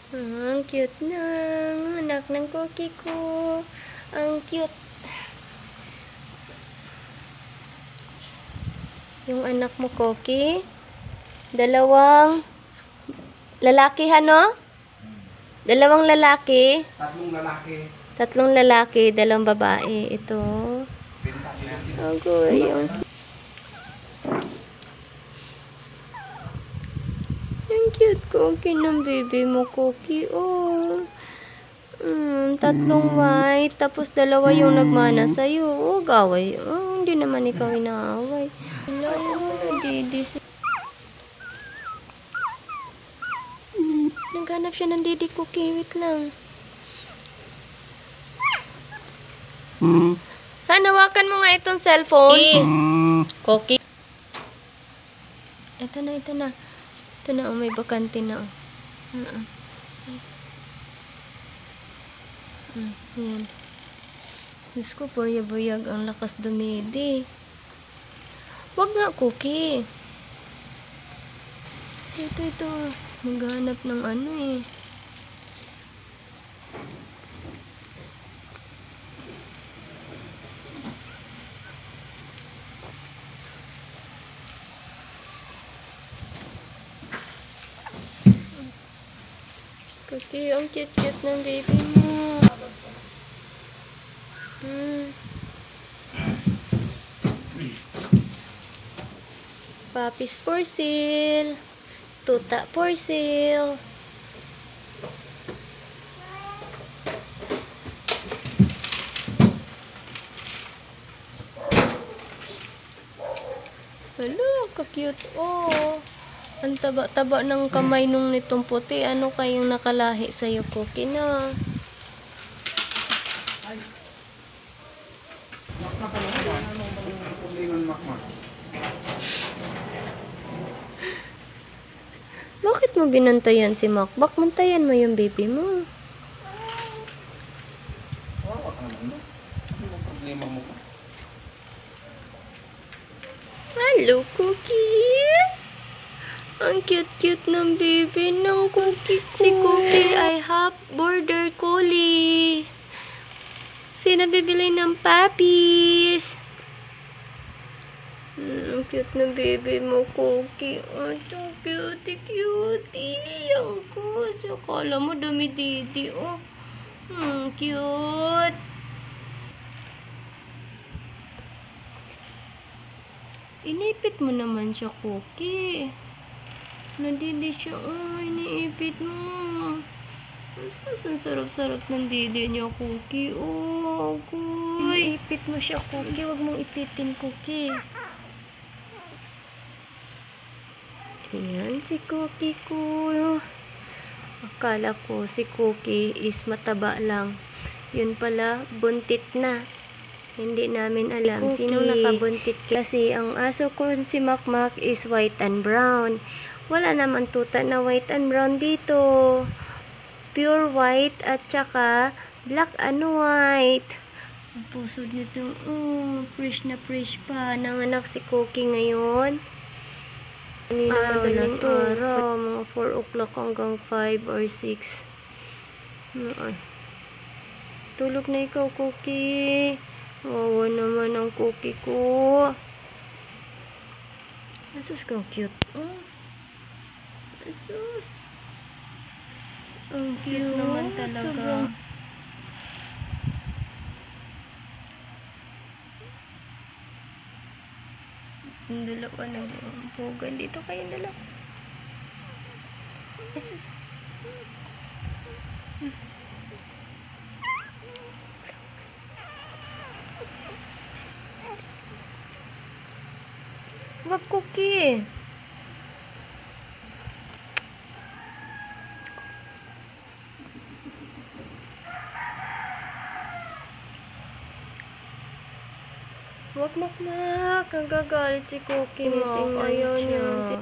Ang cute ng anak ng cookie ko. Ang cute. Yung anak mo, Cookie. Dalawang lalaki, ano? Dalawang lalaki. Tatlong lalaki. Tatlong lalaki, dalawang babae. Ito. Agoy. Ang cute, Cookie, ng baby mo, Cookie. Oh. Tatlong white, tapos dalawa yung nagmana sa'yo. Oh, gaway. Oh, hindi naman ikaw inaaway. Layo mo na, Didi. Naghanap siya ng Didi, Cookie. Wait lang. Hanawakan mo nga itong cellphone. Cookie. Ito na, ito na. Ito na, oh, may bakante na. Yan. Diyos ko, buyag ang lakas dumidi. Wag nga, Cookie. Ito. Maghanap ng ano eh. Cookie, ang cute-cute ng baby mo. Puppies for sale. Tuta for sale. Hello, ka-cute. Oh. Ang taba-taba ng kamay nung nitong puti. Ano kayong nakalahi sa'yo, Cookie, na? Bakit mo binantayan si Makbak? Mantayan mo yung baby mo. Wawa ka naman, no? Ano ang problema mo? Hello, Cookie. Ang cute-cute ng baby ng Cookie ko. Si Cookie ay half border collie. Sino bibili ng puppies? Ang cute ng baby mo, Cookie. Oh, so cutie. Ang kus. Akala mo dumi-didi, oh. Cute. Inipit mo naman siya, Cookie. Nadidi siya. Oh, iniipit mo. Ang sarap-sarap ng didi niya, Cookie. Oh, Cookie. Iniipit mo siya, Cookie. Huwag mong ipitin, Cookie. Ayan, si Cookie ko. Akala ko si Cookie is mataba lang. Yun pala, buntit na. Hindi namin alam sino nakabuntit. Kasi ang aso ko si Makmak is white and brown. Wala naman tuta na white and brown dito. Pure white at saka black and white. Ang pusod nito, fresh na fresh pa. Nanganak si Cookie ngayon. Araw na to. Mga 4 o'clock hanggang 5 or 6. Tulog na ikaw, Cookie. Wawa naman ang Cookie ko. Asus kang cute. Asus. Ang cute naman talaga. Yung dalawa nagpugan dito kayong dalawa. Asus. Wag, Cookie. Wag, Makmak. Nagagalit si Cookie. Ayaw niya.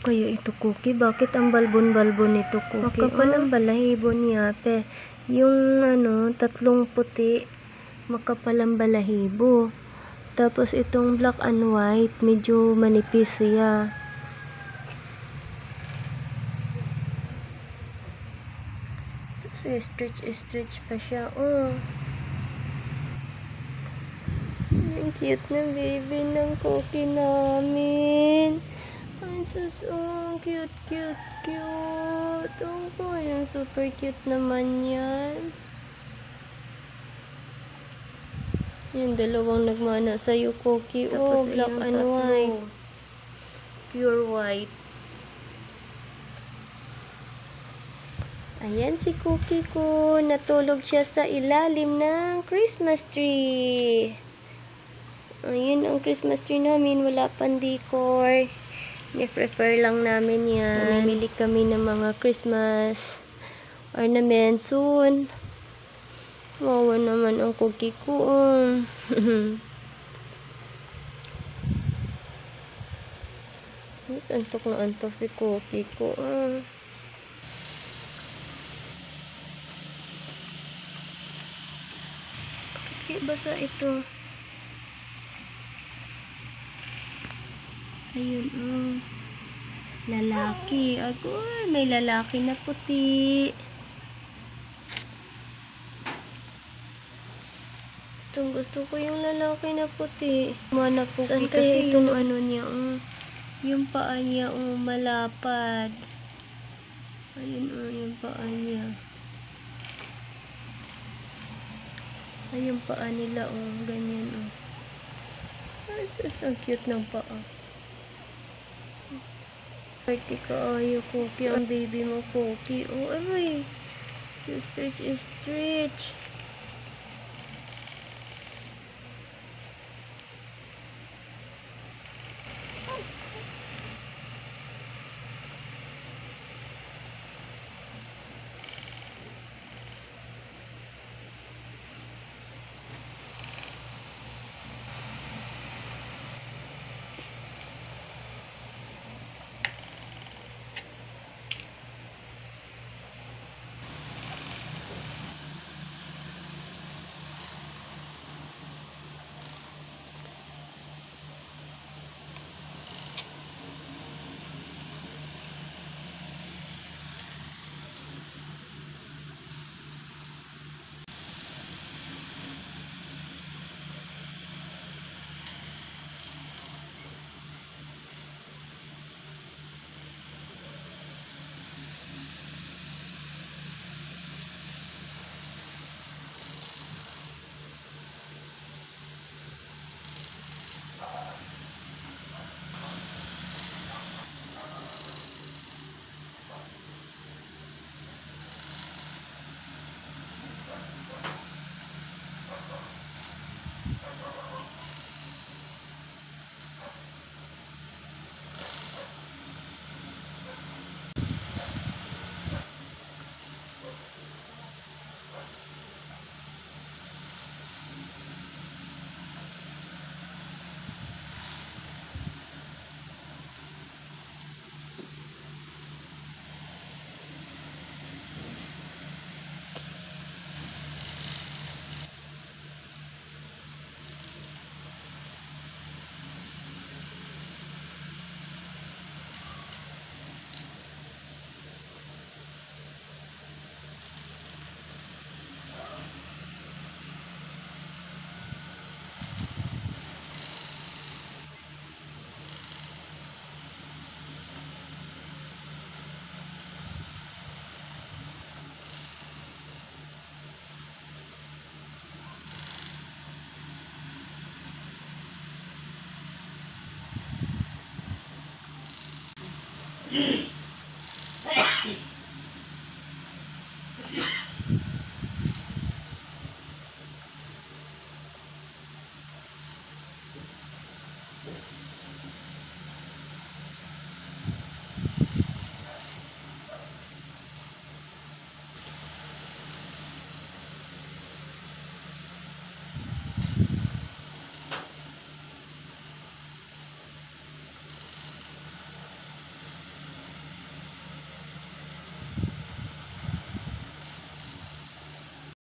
kaya ito, Cookie? Bakit ang balbon-balbon nito, Cookie? Makapal ang balahibo niya, pe. Yung tatlong puti, makapal ang balahibo. Tapos itong black and white, medyo manipis siya. So, stretch pa siya. Oh. Ang cute na baby ng Cookie namin. Ang cute. Oh, yung super cute naman yan. Yung dalawang nagmana sa'yo, Cookie. Oh, black and white. Pure white. Ayan si Cookie ko. Natulog siya sa ilalim ng Christmas tree. Ayun ang Christmas tree namin. Wala pang decor. I-prepare lang namin yan. Mamili kami ng mga Christmas ornament soon. Wawa naman ang Cookie ko. Antok na antok si Cookie ko. Basa ito. Ayun, lalaki. Agoy, may lalaki na puti. Gusto ko yung lalaki na puti. Mana Cookie. Saan kasi yung niya, yung paa niya, malapad. Ayun, yung paa niya. Ay, yung paa nila, ganyan, Ay, so cute ng paa. Party ka, Cookie, ang baby mo, Cookie. Oh, aray. You stretch.